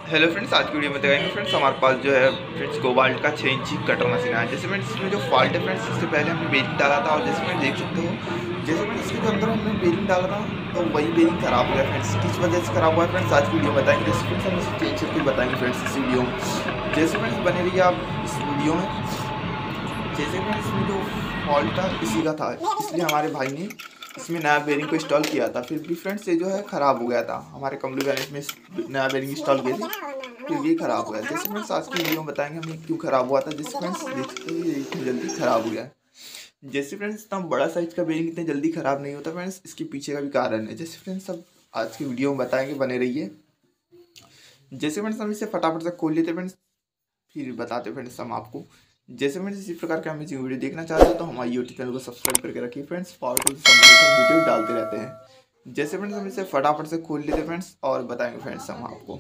Hello friends, आज की video में दिखाएंगे फ्रेंड्स हमारे पास जो है फ्रेंड्स कोबाल्ट का 6 इंची कटर मशीन है। जैसे फ्रेंड्स इसमें जो फॉल्ट है फ्रेंड्स, इससे पहले हमने बेरिंग डाला था और जैसे फ्रेंड्स देख सकते हो, जैसे फ्रेंड्स इसके जो अंदर हमने बेरिंग डाला था तो वही बेरिंग खराब हो गया फ्रेंड्स। किस वजह से खराब हुआ है फ्रेंड्स आज की वीडियो में बताएंगे। जैसे फ्रेंड्स हम इसे चेंज करके बताएंगे फ्रेंड्स इस वीडियो में। जैसे फ्रेंड्स बने रहिए आप इस वीडियो में। जैसे फ्रेंड्स इसमें जो फॉल्ट था इसी का था, इसलिए हमारे भाई ने इसमें नया बेरिंग को इंस्टॉल किया था। फिर भी फ्रेंड्स ये जो है ख़राब हो गया था। हमारे कमलू वैन में नया बेरिंग इंस्टॉल किए थे, फिर भी ख़राब हो गया। जैसे फ्रेंड्स आज की वीडियो में बताएंगे हमें क्यों ख़राब हुआ था। जैसे फ्रेंड्स देखते ही इतनी जल्दी ख़राब हो गया। जैसे फ्रेंड्स इतना बड़ा साइज़ का बेरिंग इतनी जल्दी ख़राब नहीं होता फ्रेंड्स, इसके पीछे का भी कारण है। जैसे फ्रेंड्स सब आज की वीडियो में बताएंगे, बने रहिए। जैसे फ्रेंड्स हम इसे फटाफट से खोल लेते फ्रेंड्स, फिर बताते फ्रेंड्स हम आपको। जैसे फ्रेंड्स इसी प्रकार के अमेजिंग वीडियो देखना चाहते हैं तो हमारे यूट्यूब चैनल को सब्सक्राइब करके रखिए फ्रेंड्स। फालतू वीडियो डालते रहते हैं। जैसे फ्रेंड्स हम इसे फटाफट से खोल लेते फ्रेंड्स और बताएंगे फ्रेंड्स हम आपको।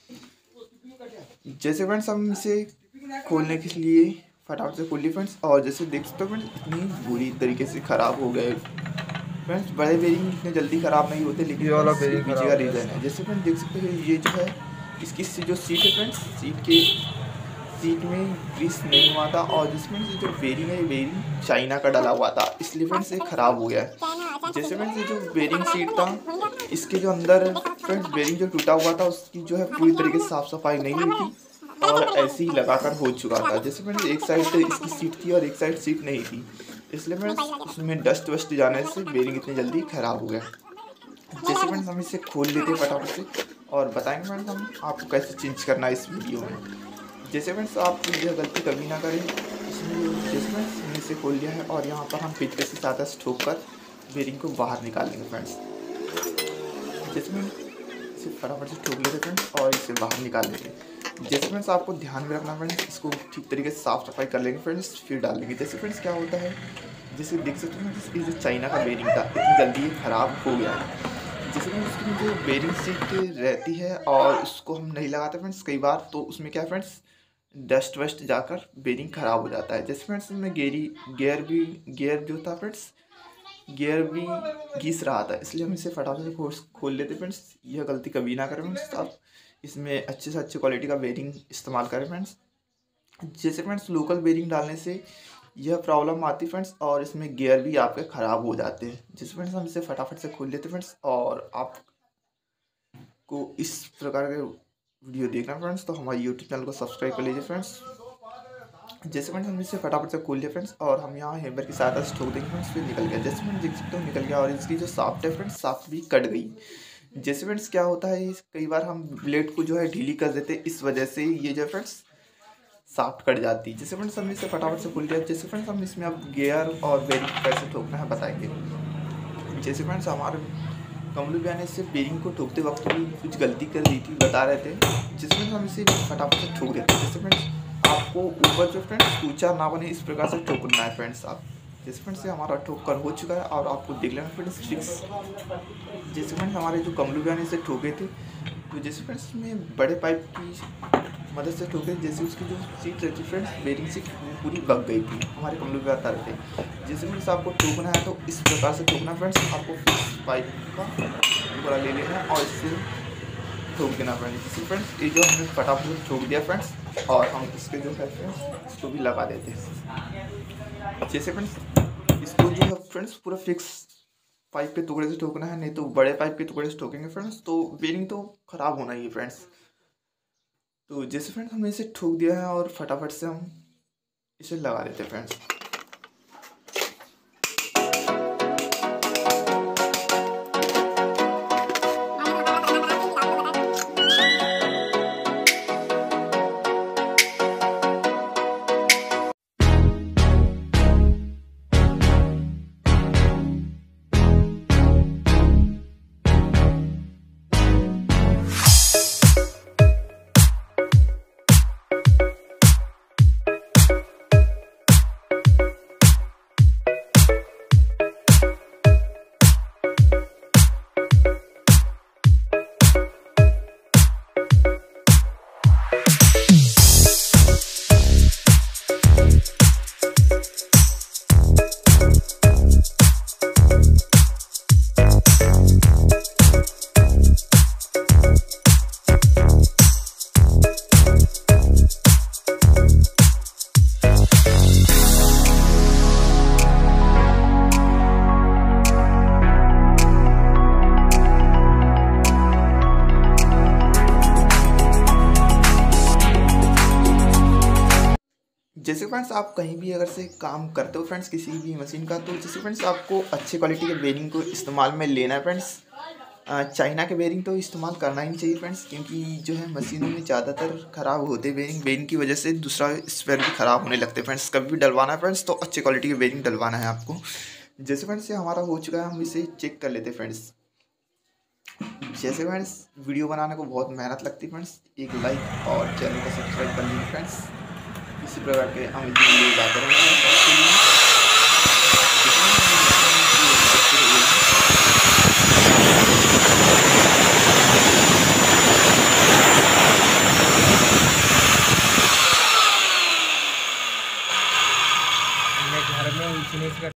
जैसे फ्रेंड्स हम इसे खोलने के लिए फटाफट से खोल लिए फ्रेंड्स, और जैसे देख सकते हो फ्रेंड्स इतनी बुरी तरीके से ख़राब हो गए फ्रेंड्स। बड़े बेरिंग इतने जल्दी ख़राब नहीं होते, लेकिन ये वाला बेरिंग पीछे का रीज़न है। जैसे फ्रेंड्स देख सकते हो ये जो है इसकी जो सीट है फ्रेंड्स, सीट में ग्रीस नहीं हुआ था, और जिसमें से जो बेरिंग है ये बेरिंग चाइना का डला हुआ था, इसलिए फ्रेंड्स ये ख़राब हो गया है। जैसे फ्रेंड्स ये जो बेरिंग सीट था इसके जो अंदर फ्रेंड्स बेरिंग जो टूटा हुआ था उसकी जो है पूरी तरीके से साफ़ सफाई नहीं हुई थी और ऐसे ही लगाकर हो चुका था। जैसे फ्रेंड्स एक साइड इसकी सीट थी और एक साइड सीट नहीं थी, इसलिए फ्रेंड्स उसमें डस्ट वस्ट जाने से बेरिंग इतनी जल्दी ख़राब हो गया। जैसे फ्रेंड्स हम इसे खोल लेते हैं फटाफट से और बताएंगे फ्रेंड्स हम आपको कैसे चेंज करना है इस वीडियो में। जैसे फ्रेंड्स आप यह गलती कभी ना करें। इसमें जैसे फ्रेंड्स हमने इसे खोल लिया है और यहाँ पर हम पिच से ज़्यादा से ठोक कर बेरिंग को बाहर निकालेंगे फ्रेंड्स। जैसे में इसे फटाफट से ठोक लेते फ्रेंड्स और इसे बाहर निकाल लेंगे। जैसे फ्रेंड्स आपको ध्यान में रखना फ्रेंड्स, इसको ठीक तरीके से साफ़ सफाई कर लेंगे फ्रेंड्स, फिर डाल लेंगे। जैसे फ्रेंड्स क्या होता है, जैसे देख सकते हैं इसकी जो चाइना का बेरिंग था इतनी जल्दी ये ख़राब हो गया है। जैसे कि उसकी जो बेरिंग सीट रहती है और उसको हम नहीं लगाते फ्रेंड्स कई बार, तो उसमें क्या है फ्रेंड्स डस्ट वस्ट जाकर बेरिंग ख़राब हो जाता है। जैसे फ्रेंड्स इसमें गियर जो था फ्रेंड्स, गियर भी घिस रहा था, इसलिए हम इसे फटाफट से खोल लेते फ्रेंड्स। यह गलती कभी ना करें फ्रेंड्स, आप इसमें अच्छे से अच्छे क्वालिटी का बेरिंग इस्तेमाल करें फ्रेंड्स। जैसे फ्रेंड्स लोकल बेरिंग डालने से यह प्रॉब्लम आती फ्रेंड्स, और इसमें गियर भी आपके ख़राब हो जाते हैं। जैसे फ्रेंड्स हम इसे फटाफट से खोल लेते फ्रेंड्स, और आपको इस प्रकार के वीडियो देखना फ्रेंड्स तो हमारे यूट्यूब चैनल को सब्सक्राइब कर लीजिए फ्रेंड्स। जैसे फ्रेंड्स हम इसे फटाफट से खोल लिया फ्रेंड्स, और हम यहाँ हैमर की सहायता से ठोक देंगे फ्रेंड्स, फिर निकल गया। जैसे फ्रेंड्स देख सकते हो निकल गया, और इसकी जो साफ्ट है फ्रेंड्स साफ्ट भी कट गई। जैसे फ्रेंड्स क्या होता है, कई बार हम ब्लेड को जो है ढीली कर देते, इस वजह से ये जो फ्रेंड्स साफ्ट कट जाती है। जैसे फ्रेंड्स हमने इसे फटाफट से खोल लिया। जैसे फ्रेंड्स हम इसमें अब गियर और बेरिंग कैसे ठोकना है बताएंगे। जैसे फ्रेंड्स हमारे कमलू भैया ने इससे बेरिंग को ठोकते वक्त भी कुछ गलती कर दी थी, बता रहे थे। जैसे फ्रेंड्स हम इसे फटाफट से ठोक देते हैं। जैसे फ्रेंड्स आपको ऊपर जो फ्रेंड्स ऊंचा ना बने इस प्रकार से ठोकना है फ्रेंड्स आप। जैसे फ्रेंड्स से हमारा ठोक कर हो चुका है और आपको देख लेना फ्रेंड्स फिक्स। जैसे फ्रेंड्स हमारे जो कमलू भैया ने इसे ठोके थे, तो जैसे फ्रेंड्स में बड़े पाइप की मदद से ठोके, जैसे उसकी जो सीट रहती फ्रेंड्स बेरिंग सीट पूरी बग गई थी, हमारे कमलू पे आता रहते। जैसे फ्रेंड्स आपको ठोकना है तो इस प्रकार से ठोकना फ्रेंड्स, आपको फिक्स पाइप का पूरा ले लेना है और इससे ठोक देना फ्रेंड्स। जैसे फ्रेंड्स ये जो हमने फटाफट से ठोक दिया फ्रेंड्स, और हम इसके जो है फ्रेंड्स इसको भी लगा देते हैं। जैसे फ्रेंड्स इसको जो है फ्रेंड्स पूरा फिक्स पाइप के टुकड़े से ठोकना है, नहीं तो बड़े पाइप के टुकड़े से ठोकेंगे फ्रेंड्स तो बेरिंग तो ख़राब होना ही है फ्रेंड्स। तो जैसे फ्रेंड्स हमने इसे ठोक दिया है और फटाफट से हम इसे लगा देते हैं फ्रेंड्स। जैसे फ्रेंड्स आप कहीं भी अगर से काम करते हो फ्रेंड्स किसी भी मशीन का, तो जैसे फ्रेंड्स आपको अच्छे क्वालिटी के बेरिंग को इस्तेमाल में लेना है फ्रेंड्स। चाइना के बेरिंग तो इस्तेमाल करना ही नहीं चाहिए फ्रेंड्स, क्योंकि जो है मशीनों में ज़्यादातर ख़राब होते बेरिंग की वजह से दूसरा स्पेयर भी ख़राब होने लगते हैं फ्रेंड्स। कभी भी डलवाना है फ्रेंड्स तो अच्छे क्वालिटी के बेरिंग डलवाना है आपको। जैसे फ्रेंड्स ये हमारा हो चुका है, हम इसे चेक कर लेते हैं फ्रेंड्स। जैसे फ्रेंड्स वीडियो बनाने को बहुत मेहनत लगती है फ्रेंड्स, एक लाइक और चैनल को सब्सक्राइब कर लीजिए फ्रेंड्स। इसी प्रकार के हम वीडियो लाते रहेंगे। मैं घर में